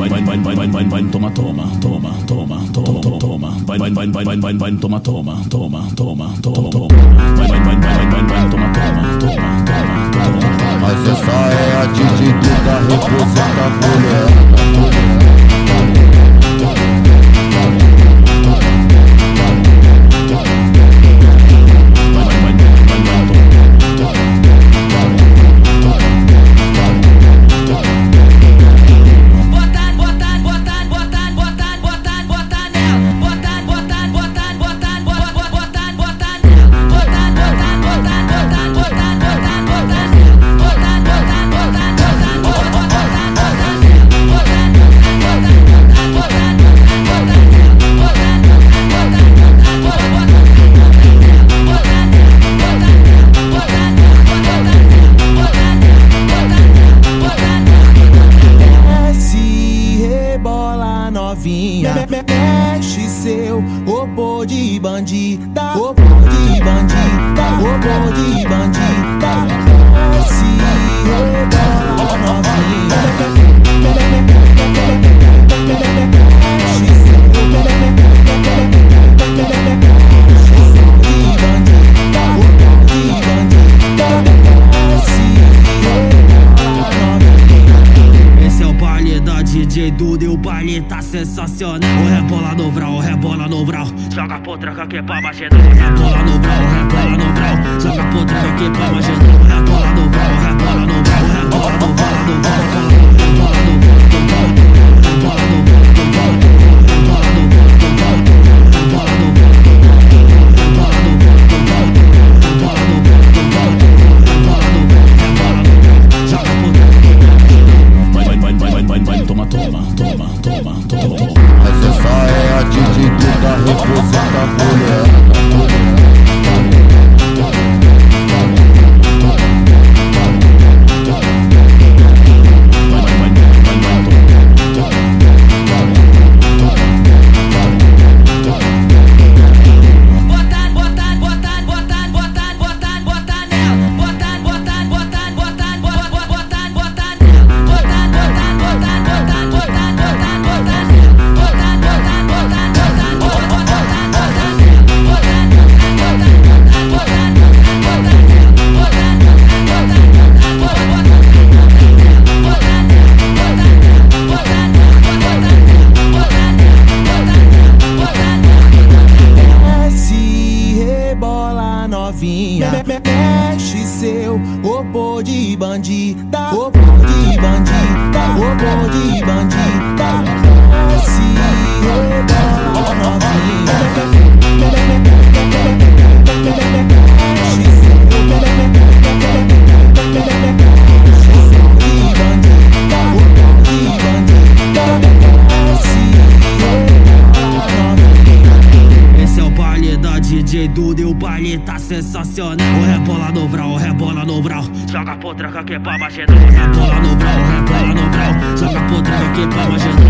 toma, toma, toma, toma, toma, toma, vai, toma, toma, toma, toma, toma, vai, toma, toma. Mas essa é a DJ Duda, representa a mulher. Mexe seu opô de bandida, opô de bandida, opô de bandida. Desce rebola novinha. Mexe seu opô de bandida, opô de bandida. Desce rebola novinha. Esse é o baile da DJ Duda e o baile tá sensacional. O rebola no vral, o rebola no vral. Joga pro tranca que é pra marginal. O rebola no vral, o rebola no vral. Joga pro tranca que é pra marginal. O rebola no vral, o rebola no vral. O rebola no vral, no vral. Rebola no vral, no vral. Rebola no vral, no vral. Rebola no vral, no vral. Rebola no vral, no vral. Rebola no vral, no vral. Rebola no vral, no vral. Rebola no vral, rebola no vral. Joga pro tranca. Vai, toma, toma, toma, toma, toma. Mas essa é a DJ Duda, representa a mulher. Mexe seu opô de bandida, opô de bandida, opô de bandida. Desce rebola novinha. Mexe seu opô de bandida, opô de bandida. Desce rebola novinha. Esse é o baile da DJ Duda e o baile tá sensacional. O rebola no vral, o rebola no vral. Joga pro tranca que é pra marginal. O rebola no vral, o rebola no vral. Joga pro tranca que é pra marginal.